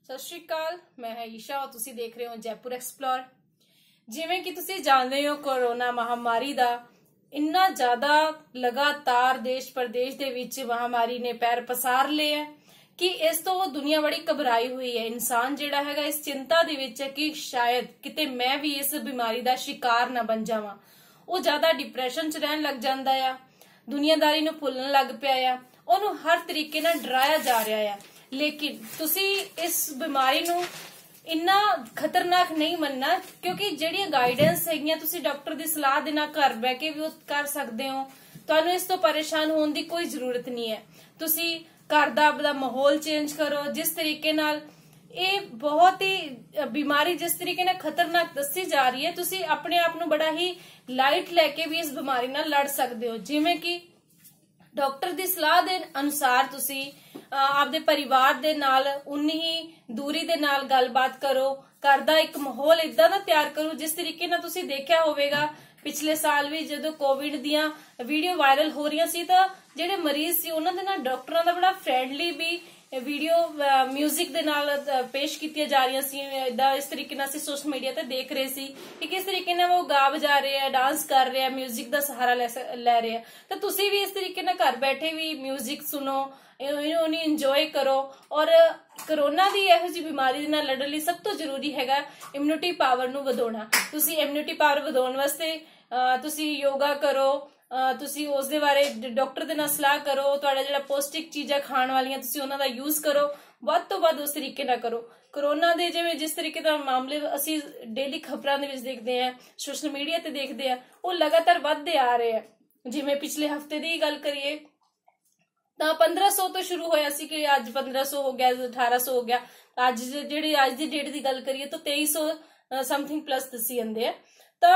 ਸਤਿ ਸ਼੍ਰੀ ਅਕਾਲ, ਮੈਂ ਹੈ ਈਸ਼ਾ और ਤੁਸੀਂ देख रहे हो जयपुर एक्सप्लोर। ਜਿਵੇਂ ਕਿ ਤੁਸੀਂ ਜਾਣਦੇ ਹੋ कोरोना महामारी ਦਾ ਇੰਨਾ ਜ਼ਿਆਦਾ ਲਗਾਤਾਰ ਦੇਸ਼ ਪ੍ਰਦੇਸ਼ ਦੇ ਵਿੱਚ ਮਹਾਮਾਰੀ ਨੇ ਪੈਰ ਪਸਾਰ ਲਿਆ ਹੈ ਕਿ ਇਸ ਤੋਂ ਦੁਨੀਆ ਬੜੀ ਘਬਰਾਈ ਹੋਈ ਹੈ। ਇਨਸਾਨ ਜਿਹੜਾ ਹੈਗਾ ਇਸ ਚਿੰਤਾ ਦੇ ਵਿੱਚ ਹੈ ਕਿ ਸ਼ਾਇਦ ਕਿਤੇ ਮੈਂ ਵੀ ਇਸ ਬਿਮਾਰੀ ਦਾ ਸ਼ਿਕਾਰ ਨਾ ਬਣ ਜਾਵਾਂ। ਉਹ ਜ਼ਿਆਦਾ ਡਿਪਰੈਸ਼ਨ ਚ ਰਹਿਣ ਲੱਗ ਜਾਂਦਾ ਆ, ਦੁਨੀਆਦਾਰੀ ਨੂੰ ਭੁੱਲਣ ਲੱਗ ਪਿਆ ਆ, ਉਹਨੂੰ ਹਰ ਤਰੀਕੇ ਨਾਲ ਡਰਾਇਆ ਜਾ ਰਿਹਾ ਆ। लेकिन तुसी इस बीमारी नू इन्ना खतरनाक नहीं मनना, क्योंकि जेड़ियां गाइडेंस हैगियां तुसी डॉक्टर दी सलाह दे नाल घर बैठ के भी कर सकदे हो। तुहानू इस तो परेशान होने दी कोई जरूरत नहीं है। तुसी घर दा अपना माहौल चेंज करो। जिस तरीके नाल ये बहुत ही बीमारी जिस तरीके नाल खतरनाक दसी जा रही है, तुसी अपने आप नू बड़ा ही लाइट लैके भी इस बीमारी नाल लड़ सकदे हो। जिवें कि डॉक्टर दी सलाह दे अनुसार तुसी आपदे परिवार दे नाल उन्नी ही दूरी दे नाल गलबात करो। घर दा एक माहौल इदां दा तैयार करो जिस तरीके नाल तुसी देखिया होवेगा पिछले साल भी जदों कोविड दियां वीडियो वायरल हो रही सी तां जेडे मरीज सी उन्हां दे नाल डॉक्टरां दा बड़ा फ्रेंडली भी वीडियो म्यूजिक दे नाल पेश कीतियां जा रही सी। इस तरीके नाल सोशल मीडिया ते देख रहे सी कि किस तरीके नाल वो गा बजा रहे हैं, डांस कर रहे हैं, म्यूजिक दा सहारा ले रहे हैं। तो तुसी भी इस तरीके नाल घर बैठे भी म्यूजिक सुनो, उन्हें इंजॉय करो। और कोरोना दी इहो जी बीमारी नाल लड़न लई सब तो जरूरी हैगा इम्यूनिटी पावर नू वधाउणा। तुसी इम्यूनिटी पावर वधाउण वास्ते तुसी योगा करो, तुसी उस दे बारे डॉक्टर दे नाल सलाह करो। तुहाडा जिहड़ा पौष्टिक चीज़ां खाण वालियां तुसी उन्हां दा यूज करो, वध तो वध उस तरीके नाल करो। कोरोना दे जिवें जिस तरीके दा मामले असी डेली खबरां दे विच देखदे हैं, सोशल मीडिया ते देखदे हैं, वो लगातार वधदे आ रहे हैं। जिवें पिछले हफ्ते दी गल करिए ਤਾਂ 1500 ਤੋਂ ਸ਼ੁਰੂ ਹੋਇਆ ਸੀ ਕਿ ਅੱਜ 1500 ਹੋ ਗਿਆ, 1800 ਹੋ ਗਿਆ। ਅੱਜ ਜਿਹੜੀ ਅੱਜ ਦੀ ਡੇਟ ਦੀ ਗੱਲ ਕਰੀਏ ਤਾਂ 2300 ਸਮਥਿੰਗ ਪਲੱਸ ਦੱਸੀ ਜਾਂਦੇ ਆ। ਤਾਂ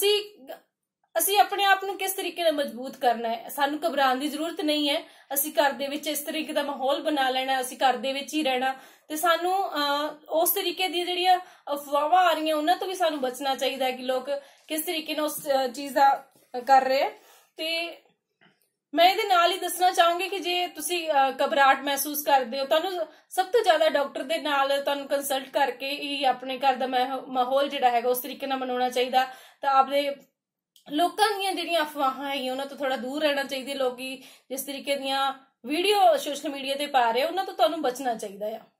ਅਸੀਂ ਆਪਣੇ ਆਪ ਨੂੰ ਕਿਸ ਤਰੀਕੇ ਨਾਲ ਮਜ਼ਬੂਤ ਕਰਨਾ ਹੈ, ਸਾਨੂੰ ਘਬਰਾਉਣ ਦੀ ਜ਼ਰੂਰਤ ਨਹੀਂ ਹੈ। ਅਸੀਂ ਘਰ ਦੇ ਵਿੱਚ ਇਸ ਤਰੀਕੇ ਦਾ ਮਾਹੌਲ ਬਣਾ ਲੈਣਾ, ਅਸੀਂ ਘਰ ਦੇ ਵਿੱਚ ਹੀ ਰਹਿਣਾ ਤੇ ਸਾਨੂੰ ਉਸ ਤਰੀਕੇ ਦੀ ਜਿਹੜੀਆਂ ਅਫਵਾਹਾਂ ਆ ਰਹੀਆਂ ਉਹਨਾਂ ਤੋਂ ਵੀ ਸਾਨੂੰ ਬਚਣਾ ਚਾਹੀਦਾ ਹੈ ਕਿ ਲੋਕ ਕਿਸ ਤਰੀਕੇ ਨਾਲ ਉਸ ਚੀਜ਼ ਦਾ ਕਰ ਰਹੇ ਆ। ਤੇ मैं ਇਹਦੇ ਨਾਲ ਹੀ ਦੱਸਣਾ ਚਾਹੂੰਗੀ ਕਿ ਜੇ ਤੁਸੀਂ ਘਬਰਾਹਟ ਮਹਿਸੂਸ ਕਰਦੇ ਹੋ, ਤੁਹਾਨੂੰ ਸਭ ਤੋਂ ਜ਼ਿਆਦਾ ਡਾਕਟਰ ਦੇ ਨਾਲ ਤੁਹਾਨੂੰ ਕੰਸਲਟ ਕਰਕੇ ਹੀ ਆਪਣੇ ਘਰ ਦਾ ਮਾਹੌਲ ਜਿਹੜਾ ਹੈਗਾ ਉਸ ਤਰੀਕੇ ਨਾਲ ਬਣਾਉਣਾ ਚਾਹੀਦਾ। ਤਾਂ ਆਪਦੇ ਲੋਕਾਂ ਦੀਆਂ ਜਿਹੜੀਆਂ ਅਫਵਾਹਾਂ ਹੈਗੀਆਂ ਉਹਨਾਂ ਤੋਂ ਥੋੜਾ ਦੂਰ ਰਹਿਣਾ ਚਾਹੀਦਾ। ਲੋਕੀ ਜਿਸ ਤਰੀਕੇ ਦੀਆਂ ਵੀਡੀਓ ਸੋਸ਼ਲ ਮੀਡੀਆ ਤੇ ਪਾ ਰਹੇ ਉਹਨਾਂ ਤੋਂ ਤੁਹਾਨੂੰ ਬਚਣਾ ਚਾਹੀਦਾ ਆ।